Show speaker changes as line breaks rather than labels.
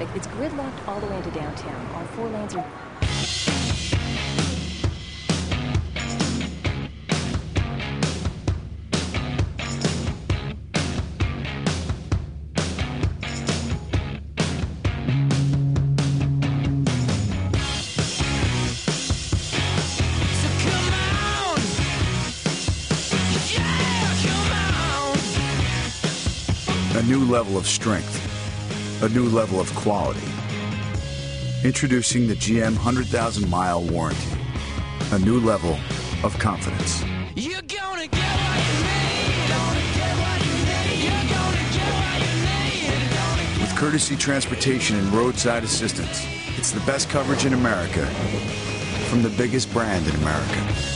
traffic. It's gridlocked all the way into downtown. All 4 lanes are...
A new level of strength, a new level of quality. Introducing the GM 100,000-mile warranty, a new level of confidence.
You're gonna get what you need. Gonna get what you need. You're gonna get what you need.
With courtesy transportation and roadside assistance, it's the best coverage in America from the biggest brand in America.